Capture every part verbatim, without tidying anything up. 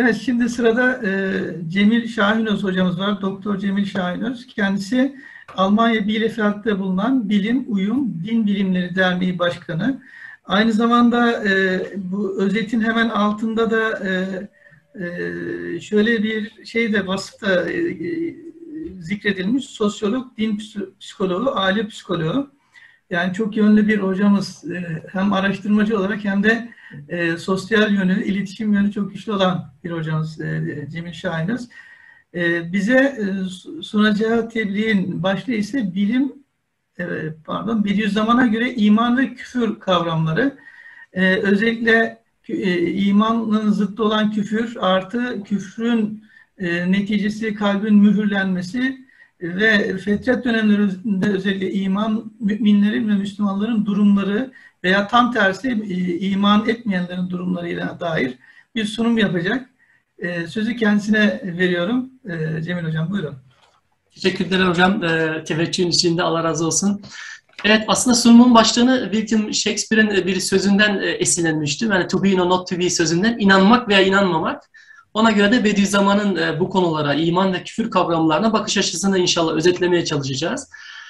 Evet, şimdi sırada e, Cemil Şahinöz hocamız var. Doktor Cemil Şahinöz. Kendisi Almanya Bielefeld'de bulunan Bilim, Uyum, Din Bilimleri Derneği Başkanı. Aynı zamanda e, bu özetin hemen altında da e, e, şöyle bir şey de vasıfta e, e, zikredilmiş. Sosyolog, din psikoloğu, aile psikoloğu. Yani çok yönlü bir hocamız, hem araştırmacı olarak hem de e, sosyal yönü, iletişim yönü çok güçlü olan bir hocamız e, Cemil Şahinöz. E, bize e, sunacağı tebliğin başlığı ise bilim, e, pardon, Bediüzzaman'a göre iman ve küfür kavramları. E, özellikle e, imanın zıttı olan küfür artı küfrün e, neticesi kalbin mühürlenmesi ve fetret dönemlerinde özellikle iman müminlerin ve Müslümanların durumları veya tam tersi iman etmeyenlerin durumlarıyla dair bir sunum yapacak. Sözü kendisine veriyorum. Cemil Hocam, buyurun. Teşekkürler hocam. E, teveccühün için de Allah razı olsun. Evet, aslında sunumun başlığını William Shakespeare'in bir sözünden esinlenmiştim. Yani to be or not to be sözünden, inanmak veya inanmamak. Ona göre de Bediüzzaman'ın e, bu konulara, iman ve küfür kavramlarına bakış açısını inşallah özetlemeye çalışacağız.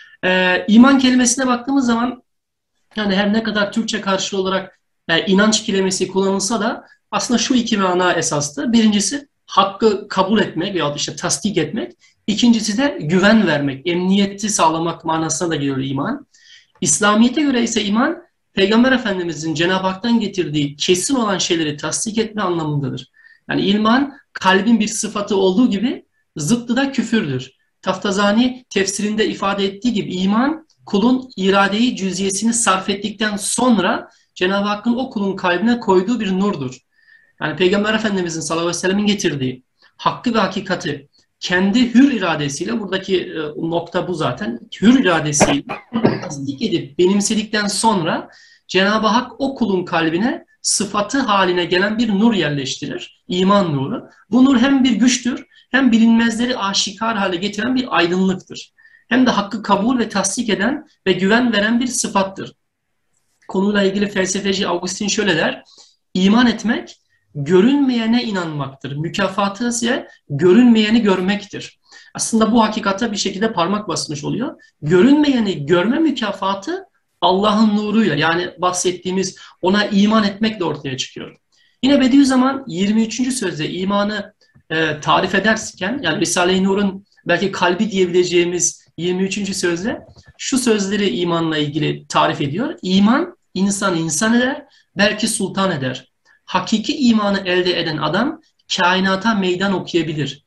E, iman kelimesine baktığımız zaman, yani her ne kadar Türkçe karşılığı olarak e, inanç kelimesi kullanılsa da aslında şu iki mana esastı. Birincisi hakkı kabul etmek veya işte tasdik etmek. İkincisi de güven vermek, emniyeti sağlamak manasına da geliyor iman. İslamiyet'e göre ise iman, Peygamber Efendimiz'in Cenab-ı Hak'tan getirdiği kesin olan şeyleri tasdik etme anlamındadır. Yani iman kalbin bir sıfatı olduğu gibi zıttı da küfürdür. Taftazani tefsirinde ifade ettiği gibi iman kulun iradeyi cüziyesini sarf ettikten sonra Cenab-ı Hakk'ın o kulun kalbine koyduğu bir nurdur. Yani Peygamber Efendimiz'in sallallahu aleyhi ve sellem'in getirdiği hakkı ve hakikati kendi hür iradesiyle, buradaki e, nokta bu zaten, hür iradesiyle tasdik edip benimsedikten sonra Cenab-ı Hak o kulun kalbine sıfatı haline gelen bir nur yerleştirir. İman nuru. Bu nur hem bir güçtür, hem bilinmezleri aşikar hale getiren bir aydınlıktır. Hem de hakkı kabul ve tasdik eden ve güven veren bir sıfattır. Konuyla ilgili felsefeci Augustin şöyle der: İman etmek, görünmeyene inanmaktır. Mükafatı ise görünmeyeni görmektir. Aslında bu hakikate bir şekilde parmak basmış oluyor. Görünmeyeni görme mükafatı Allah'ın nuruyla, yani bahsettiğimiz ona iman etmekle ortaya çıkıyor. Yine Bediüzzaman yirmi üçüncü sözde imanı e, tarif ederken, yani Risale-i Nur'un belki kalbi diyebileceğimiz yirmi üçüncü sözde şu sözleri imanla ilgili tarif ediyor. İman insan insan eder, belki sultan eder. Hakiki imanı elde eden adam kainata meydan okuyabilir.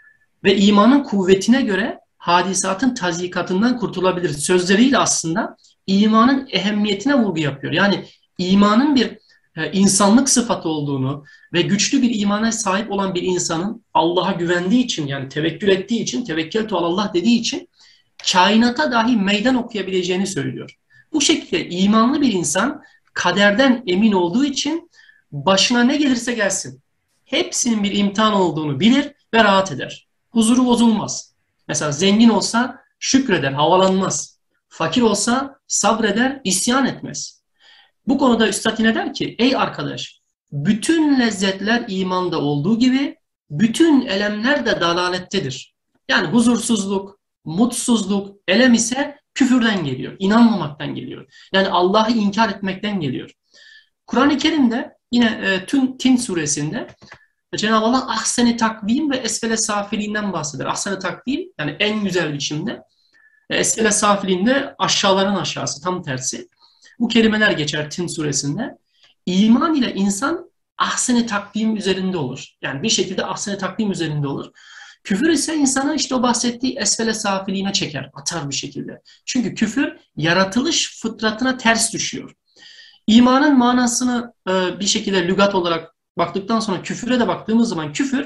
Ve imanın kuvvetine göre hadisatın tazyikatından kurtulabilir. Sözleriyle aslında imanın ehemmiyetine vurgu yapıyor. Yani imanın bir e, insanlık sıfatı olduğunu ve güçlü bir imana sahip olan bir insanın Allah'a güvendiği için, yani tevekkül ettiği için, tevekkeltu alallah dediği için kainata dahi meydan okuyabileceğini söylüyor. Bu şekilde imanlı bir insan kaderden emin olduğu için başına ne gelirse gelsin, hepsinin bir imtihan olduğunu bilir ve rahat eder. Huzuru bozulmaz. Mesela zengin olsa şükreder, havalanmaz. Fakir olsa sabreder, isyan etmez. Bu konuda Üstad yine der ki, ey arkadaş, bütün lezzetler imanda olduğu gibi bütün elemler de dalalettedir. Yani huzursuzluk, mutsuzluk, elem ise küfürden geliyor, inanmamaktan geliyor. Yani Allah'ı inkar etmekten geliyor. Kur'an-ı Kerim'de yine e, Tün, Tin suresinde Cenab-ı Allah ahsen-i takvim ve esfele safiliğinden bahseder. Ahsen-i takvim, yani en güzel biçimde. E, esfele safiliğinde aşağıların aşağısı, tam tersi. Bu kelimeler geçer Tin suresinde. İman ile insan ahsen-i takvim üzerinde olur. Yani bir şekilde ahsen-i takvim üzerinde olur. Küfür ise insanı işte o bahsettiği esfele safiliğine çeker, atar bir şekilde. Çünkü küfür yaratılış fıtratına ters düşüyor. İmanın manasını e, bir şekilde lügat olarak baktıktan sonra küfüre de baktığımız zaman küfür,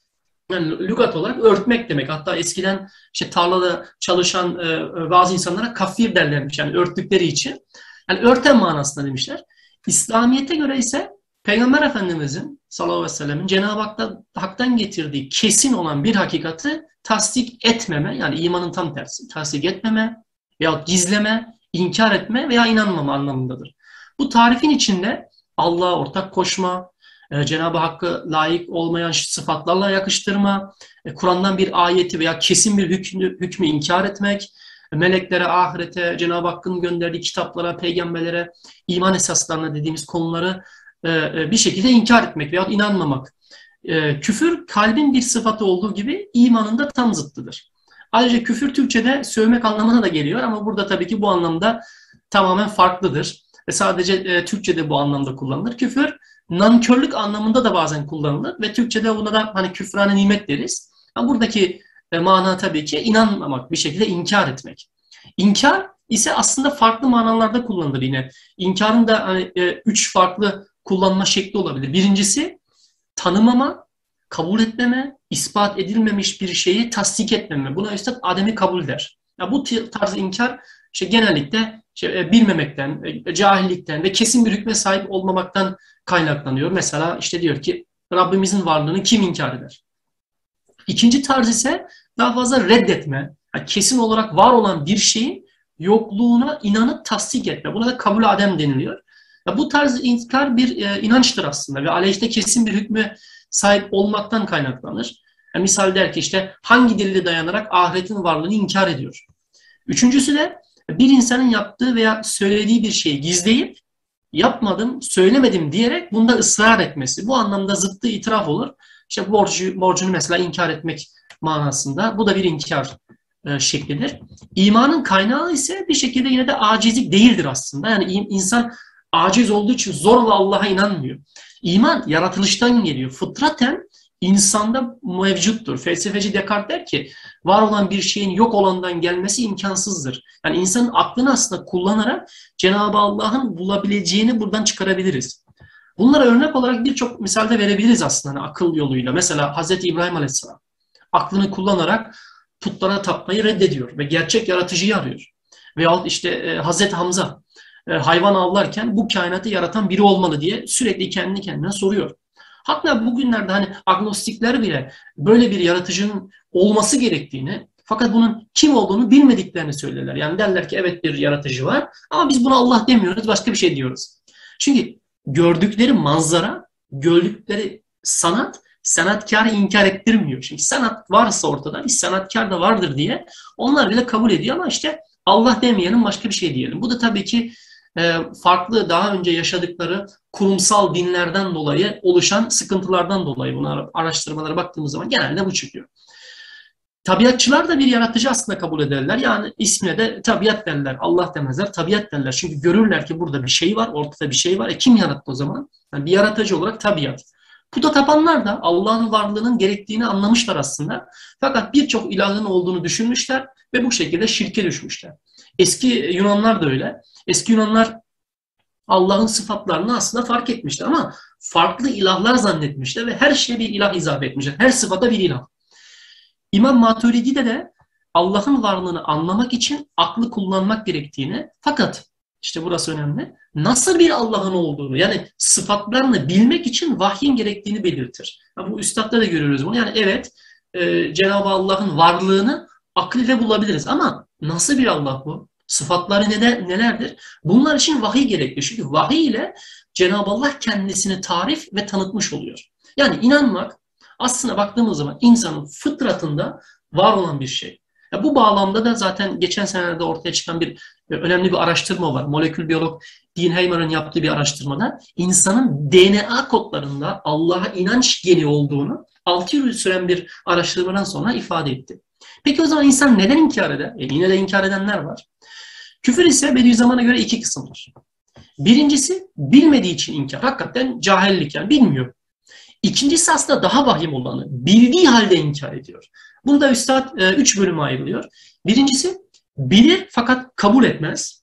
yani lügat olarak örtmek demek. Hatta eskiden işte tarlada çalışan e, bazı insanlara kafir derlermiş, yani örttükleri için. Yani örten manasında demişler. İslamiyet'e göre ise Peygamber Efendimiz'in sallallahu aleyhi ve sellem'in Cenab-ı Hak'tan, Hak'tan getirdiği kesin olan bir hakikati tasdik etmeme, yani imanın tam tersi, tasdik etmeme veya gizleme, inkar etme veya inanmama anlamındadır. Bu tarifin içinde Allah'a ortak koşma, e, Cenab-ı Hakk'a layık olmayan sıfatlarla yakıştırma, e, Kur'an'dan bir ayeti veya kesin bir hükmü, hükmü inkar etmek, e, meleklere, ahirete, Cenab-ı Hakk'ın gönderdiği kitaplara, peygamberlere, iman esaslarına dediğimiz konuları e, e, bir şekilde inkar etmek veya inanmamak. E, küfür kalbin bir sıfatı olduğu gibi imanın da tam zıttıdır. Ayrıca küfür Türkçe'de sövmek anlamına da geliyor ama burada tabii ki bu anlamda tamamen farklıdır. Ve sadece e, Türkçe'de bu anlamda kullanılır. Küfür nankörlük anlamında da bazen kullanılır ve Türkçe'de buna da hani küfrane nimet deriz. Ama buradaki e, mana tabii ki inanmamak, bir şekilde inkar etmek. İnkar ise aslında farklı manalarda kullanılır yine. İnkarın da hani e, üç farklı kullanma şekli olabilir. Birincisi tanımama, kabul etmeme, ispat edilmemiş bir şeyi tasdik etmeme. Buna üstad ademi kabul der. Ya bu tarz inkar işte genellikle işte bilmemekten, cahillikten ve kesin bir hükme sahip olmamaktan kaynaklanıyor. Mesela işte diyor ki Rabbimizin varlığını kim inkar eder? İkinci tarz ise daha fazla reddetme. Yani kesin olarak var olan bir şeyin yokluğuna inanıp tasdik etme. Buna da kabul adem deniliyor. Ya bu tarz inkar bir e, inançtır aslında ve aleyhte kesin bir hükme sahip olmaktan kaynaklanır. Yani misal der ki işte hangi delile dayanarak ahiretin varlığını inkar ediyor. Üçüncüsü de bir insanın yaptığı veya söylediği bir şeyi gizleyip yapmadım, söylemedim diyerek bunda ısrar etmesi. Bu anlamda zıttı itiraf olur. İşte borcu, borcunu mesela inkar etmek manasında. Bu da bir inkar e, şeklidir. İmanın kaynağı ise bir şekilde yine de acizlik değildir aslında. Yani insan aciz olduğu için zorla Allah'a inanmıyor. İman yaratılıştan geliyor. Fıtraten insanda mevcuttur. Felsefeci Descartes der ki var olan bir şeyin yok olandan gelmesi imkansızdır. Yani insanın aklını aslında kullanarak Cenab-ı Allah'ın bulabileceğini buradan çıkarabiliriz. Bunlara örnek olarak birçok misalde verebiliriz aslında hani akıl yoluyla. Mesela Hazreti İbrahim Aleyhisselam aklını kullanarak putlara tapmayı reddediyor ve gerçek yaratıcıyı arıyor. Veyahut işte e, Hazreti Hamza e, hayvan avlarken bu kainatı yaratan biri olmalı diye sürekli kendi kendine soruyor. Hatta bugünlerde hani agnostikler bile böyle bir yaratıcının olması gerektiğini fakat bunun kim olduğunu bilmediklerini söylerler. Yani derler ki evet bir yaratıcı var ama biz buna Allah demiyoruz, başka bir şey diyoruz. Çünkü gördükleri manzara, gördükleri sanat, sanatkarı inkar ettirmiyor. Çünkü sanat varsa ortada bir sanatkar da vardır diye onlar bile kabul ediyor ama işte Allah demeyelim başka bir şey diyelim. Bu da tabii ki farklı daha önce yaşadıkları kurumsal dinlerden dolayı oluşan sıkıntılardan dolayı buna araştırmalara baktığımız zaman genelde bu çıkıyor. Tabiatçılar da bir yaratıcı aslında kabul ederler. Yani ismine de tabiat derler. Allah demezler, tabiat derler. Çünkü görürler ki burada bir şey var, ortada bir şey var. E kim yarattı o zaman? Yani bir yaratıcı olarak tabiat. Puta tapanlar da Allah'ın varlığının gerektiğini anlamışlar aslında. Fakat birçok ilahın olduğunu düşünmüşler ve bu şekilde şirke düşmüşler. Eski Yunanlar da öyle. Eski Yunanlar Allah'ın sıfatlarını aslında fark etmişler ama farklı ilahlar zannetmişler ve her şeye bir ilah izafe etmişler. Her sıfata bir ilah. İmam Maturidi'de de Allah'ın varlığını anlamak için aklı kullanmak gerektiğini fakat işte burası önemli. Nasıl bir Allah'ın olduğunu yani sıfatlarını bilmek için vahyin gerektiğini belirtir. Yani bu üstadda da görüyoruz bunu. Yani evet e, Cenab-ı Allah'ın varlığını akıl ile bulabiliriz ama nasıl bir Allah bu? Sıfatları neler, nelerdir? Bunlar için vahiy gerekli. Çünkü vahiy ile Cenab-ı Allah kendisini tarif ve tanıtmış oluyor. Yani inanmak aslında baktığımız zaman insanın fıtratında var olan bir şey. Ya bu bağlamda da zaten geçen senelerde ortaya çıkan bir önemli bir araştırma var. Molekül biyolog Dean Hamer'ın yaptığı bir araştırmada insanın D N A kodlarında Allah'a inanç geni olduğunu altı yıl süren bir araştırmadan sonra ifade etti. Peki o zaman insan neden inkar eder? E yine de inkar edenler var. Küfür ise Bediüzzaman'a göre iki kısım var. Birincisi bilmediği için inkar. Hakikaten cahillik yani bilmiyor. İkincisi aslında daha vahim olanı. Bildiği halde inkar ediyor. Bunda üstad e, üç bölüme ayrılıyor. Birincisi bilir fakat kabul etmez.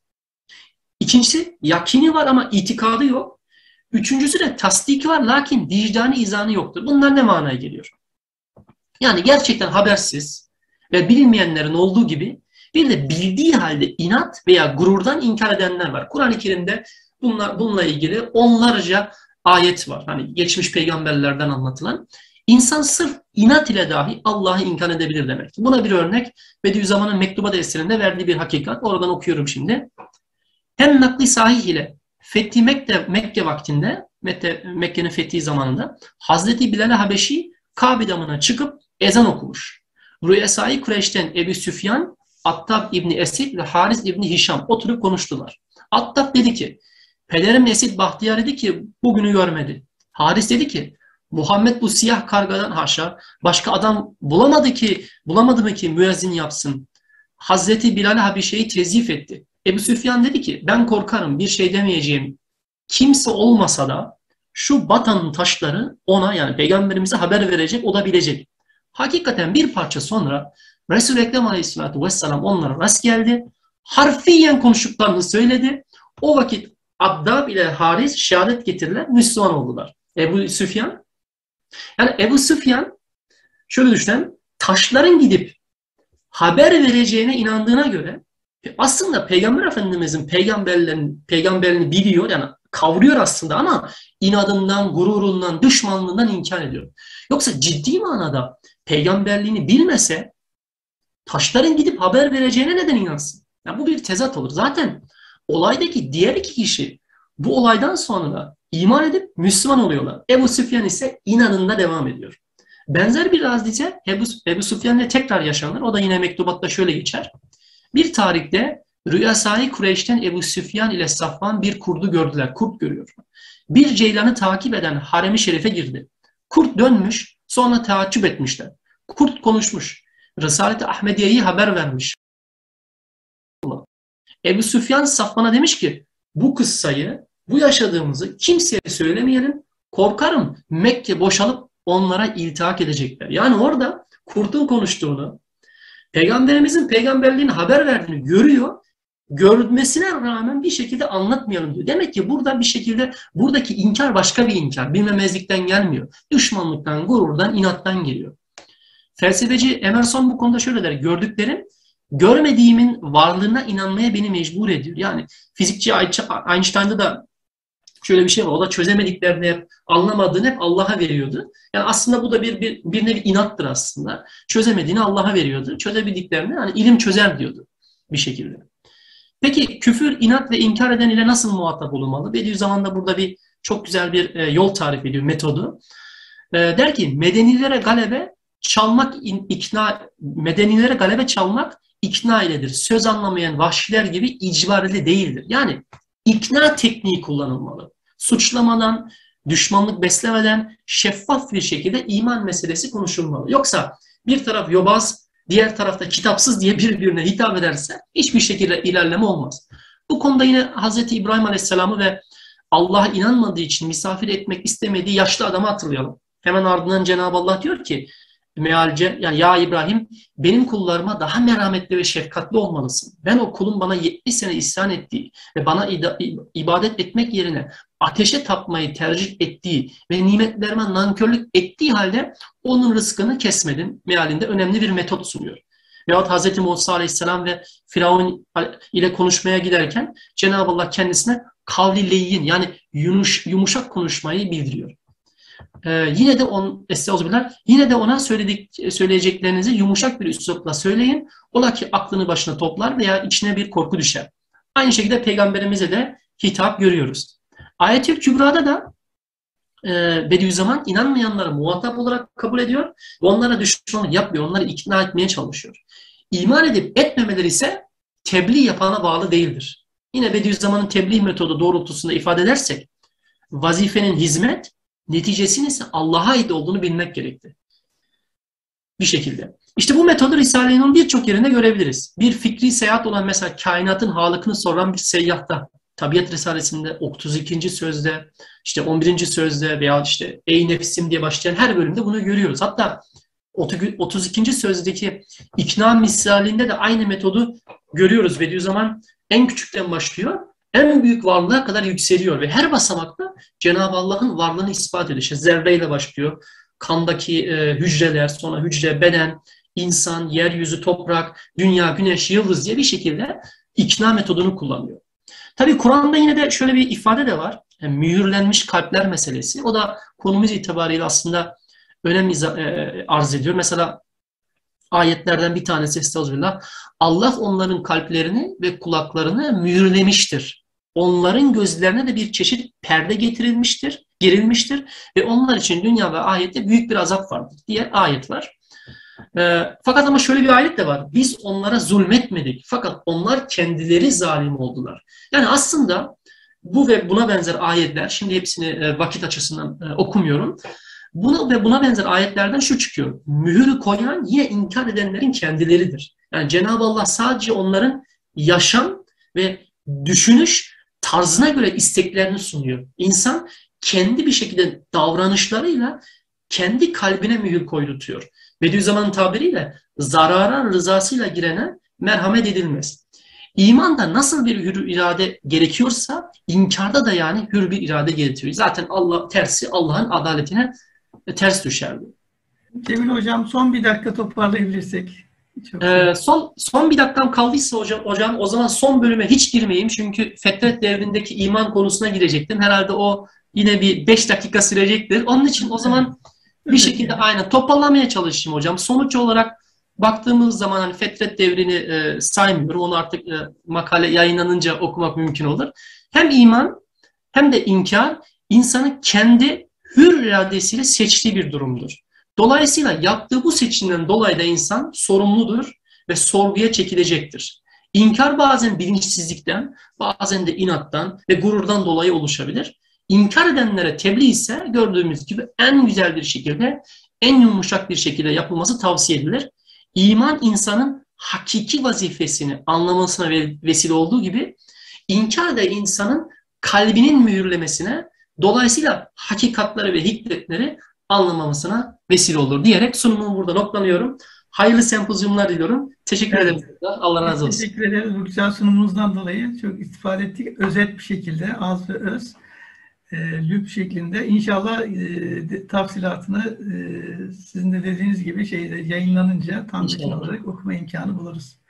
İkincisi yakini var ama itikadı yok. Üçüncüsü de tasdiki var lakin vicdani izanı yoktur. Bunlar ne manaya geliyor? Yani gerçekten habersiz ve bilinmeyenlerin olduğu gibi bir de bildiği halde inat veya gururdan inkar edenler var. Kur'an-ı Kerim'de bunlar, bununla ilgili onlarca ayet var. Hani geçmiş peygamberlerden anlatılan. İnsan sırf inat ile dahi Allah'ı inkar edebilir demek. Buna bir örnek Bediüzzaman'ın Mektubat eserinde verdiği bir hakikat. Oradan okuyorum şimdi. Hem nakli sahih ile Fethi Mekke, Mekke vaktinde Mekke, Mekke'nin fethi zamanında Hazreti Bilal-i Habeşi Kabe damına çıkıp ezan okumuş. Rüyesai Kureyş'ten Ebu Süfyan, Attab İbni Esid ve Haris İbni Hişam oturup konuştular. Attab dedi ki, pederim Esid Bahtiyar dedi ki bugünü görmedi. Haris dedi ki, Muhammed bu siyah kargadan haşa başka adam bulamadı ki, bulamadı mı ki müezzin yapsın. Hazreti Bilal-i Habeşi'yi tezif etti. Ebu Süfyan dedi ki, ben korkarım bir şey demeyeceğim. Kimse olmasa da şu batanın taşları ona, yani peygamberimize haber verecek, o da bilecek. Hakikaten bir parça sonra Resul-i Ekrem Aleyhisselatü Vesselam onlara rast geldi. Harfiyen konuştuklarını söyledi. O vakit Abdab ile Haris şehadet getirdiler, Müslüman oldular. Ebu Süfyan, yani Ebu Süfyan şöyle düşünün, taşların gidip haber vereceğine inandığına göre aslında Peygamber Efendimizin peygamberlerini, peygamberini biliyor, yani kavruyor aslında ama inadından, gururundan, düşmanlığından inkar ediyor. Yoksa ciddi manada peygamberliğini bilmese taşların gidip haber vereceğine neden inansın? Yani bu bir tezat olur. Zaten olaydaki diğer iki kişi bu olaydan sonra iman edip Müslüman oluyorlar. Ebu Süfyan ise inanında devam ediyor. Benzer bir hadise Ebu, Ebu Süfyan'la tekrar yaşanır. O da yine mektubatta şöyle geçer. Bir tarihte Rüyasai Kureyş'ten Ebu Süfyan ile Safvan bir kurdu gördüler. Kurt görüyor. Bir ceylanı takip eden harem-i şerife girdi. Kurt dönmüş, sonra taaccüp etmişler. Kurt konuşmuş. Risalet-i Ahmediye'yi haber vermiş. Ebu Süfyan Safvan'a demiş ki, bu kıssayı, bu yaşadığımızı kimseye söylemeyelim. Korkarım Mekke boşalıp onlara iltihak edecekler. Yani orada kurtun konuştuğunu, Peygamberimizin peygamberliğini haber verdiğini görüyor. Görmesine rağmen bir şekilde anlatmayalım diyor. Demek ki burada bir şekilde buradaki inkar başka bir inkar. Bilmemezlikten gelmiyor. Düşmanlıktan, gururdan, inattan geliyor. Felsefeci Emerson bu konuda şöyle der. Gördüklerim görmediğimin varlığına inanmaya beni mecbur ediyor. Yani fizikçi Einstein'da da şöyle bir şey var. O da çözemediklerini hep, anlamadığını hep Allah'a veriyordu. Yani aslında bu da bir, bir, bir nevi inattır aslında. Çözemediğini Allah'a veriyordu. Çözebildiklerini hani ilim çözer diyordu bir şekilde. Peki küfür, inat ve inkar eden ile nasıl muhatap olunmalı? Bediüzzaman da burada bir çok güzel bir e, yol tarif ediyor, metodu. E, der ki medenilere galebe çalmak, in, ikna, medenilere galebe çalmak ikna iledir. Söz anlamayan vahşiler gibi icbareli değildir. Yani ikna tekniği kullanılmalı. Suçlamadan, düşmanlık beslemeden şeffaf bir şekilde iman meselesi konuşulmalı. Yoksa bir taraf yobaz, diğer tarafta kitapsız diye birbirine hitap ederse hiçbir şekilde ilerleme olmaz. Bu konuda yine Hazreti İbrahim Aleyhisselam'ı ve Allah'a inanmadığı için misafir etmek istemediği yaşlı adamı hatırlayalım. Hemen ardından Cenab-ı Allah diyor ki mealce, yani ya İbrahim benim kullarıma daha merhametli ve şefkatli olmalısın. Ben o kulun bana yetmiş sene isyan ettiği ve bana ibadet etmek yerine ateşe tapmayı tercih ettiği ve nimetlerime nankörlük ettiği halde onun rızkını kesmedim mealinde önemli bir metot sunuyor. Veyahut Hazreti Musa Aleyhisselam ve Firavun ile konuşmaya giderken Cenab-ı Allah kendisine kavli leyyin, yani yumuş, yumuşak konuşmayı bildiriyor. Ee, yine de on, estağfurullah, yine de ona söyledik, söyleyeceklerinizi yumuşak bir üslupla söyleyin. Ola ki aklını başına toplar veya içine bir korku düşer. Aynı şekilde peygamberimize de hitap görüyoruz. Ayet-i Kübra'da da e, Bediüzzaman inanmayanları muhatap olarak kabul ediyor ve onlara düşmanlık yapmıyor, onları ikna etmeye çalışıyor. İman edip etmemeleri ise tebliğ yapana bağlı değildir. Yine Bediüzzaman'ın tebliğ metodu doğrultusunda ifade edersek, vazifenin hizmet, neticesinin ise Allah'a ait olduğunu bilmek gerekti. Bir şekilde. İşte bu metodu Risale-i Nur'un birçok yerinde görebiliriz. Bir fikri seyahat olan mesela kainatın halıkını soran bir seyyahta, Tabiat Risalesi'nde otuz ikinci sözde, işte on birinci sözde veya işte Ey nefsim diye başlayan her bölümde bunu görüyoruz. Hatta otuz ikinci sözdeki ikna misalinde de aynı metodu görüyoruz. Bediüzzaman en küçükten başlıyor, en büyük varlığa kadar yükseliyor ve her basamakta Cenab-ı Allah'ın varlığını ispat ediyor. İşte zerreyle başlıyor. Kandaki e, hücreler, sonra hücre, beden, insan, yeryüzü, toprak, dünya, güneş, yıldız diye bir şekilde ikna metodunu kullanıyor. Tabii Kur'an'da yine de şöyle bir ifade de var. Yani mühürlenmiş kalpler meselesi. O da konumuz itibariyle aslında önem arz ediyor. Mesela ayetlerden bir tanesi estağfurullah. Allah onların kalplerini ve kulaklarını mühürlemiştir. Onların gözlerine de bir çeşit perde getirilmiştir. gerilmiştir ve onlar için dünya ve ahirette büyük bir azap vardır diye ayet var. E, fakat ama şöyle bir ayet de var. Biz onlara zulmetmedik fakat onlar kendileri zalim oldular. Yani aslında bu ve buna benzer ayetler, şimdi hepsini e, vakit açısından e, okumuyorum. Bunu ve buna benzer ayetlerden şu çıkıyor. Mühürü koyan yine inkar edenlerin kendileridir. Yani Cenab-ı Allah sadece onların yaşam ve düşünüş tarzına göre isteklerini sunuyor. İnsan kendi bir şekilde davranışlarıyla kendi kalbine mühür koydutuyor. Bediüzzaman'ın tabiriyle zarara rızasıyla girene merhamet edilmez. İmanda nasıl bir hür irade gerekiyorsa inkarda da yani hür bir irade gerekiyor. Zaten Allah tersi Allah'ın adaletine ters düşerdi. Cemil Hocam son bir dakika toparlayabilirsek. Çok Ee, son son bir dakikam kaldıysa hocam, hocam o zaman son bölüme hiç girmeyeyim. Çünkü Fetret devrindeki iman konusuna girecektim. Herhalde o yine bir beş dakika sürecektir. Onun için o zaman bir şekilde aynen toparlamaya çalışayım hocam. Sonuç olarak baktığımız zaman hani Fetret devrini e, saymıyorum. Onu artık e, makale yayınlanınca okumak mümkün olur. Hem iman hem de inkar insanın kendi hür iradesiyle seçtiği bir durumdur. Dolayısıyla yaptığı bu seçimden dolayı da insan sorumludur ve sorguya çekilecektir. İnkar bazen bilinçsizlikten, bazen de inattan ve gururdan dolayı oluşabilir. İnkar edenlere tebliğ ise gördüğümüz gibi en güzel bir şekilde, en yumuşak bir şekilde yapılması tavsiye edilir. İman insanın hakiki vazifesini anlamasına vesile olduğu gibi, inkar da insanın kalbinin mühürlemesine, dolayısıyla hakikatleri ve hikmetleri anlamamasına vesile olur diyerek sunumumu burada noktalıyorum. Hayırlı sempozyumlar diliyorum. Teşekkür Evet. ederim. Allah razı olsun. Teşekkür ederiz bu güzel sunumunuzdan dolayı. Çok istifade ettik. Özet bir şekilde, az ve öz, e, lüp şeklinde. İnşallah e, tafsilatını e, sizin de dediğiniz gibi şeyde yayınlanınca tam metin İnşallah. olarak okuma imkanı buluruz.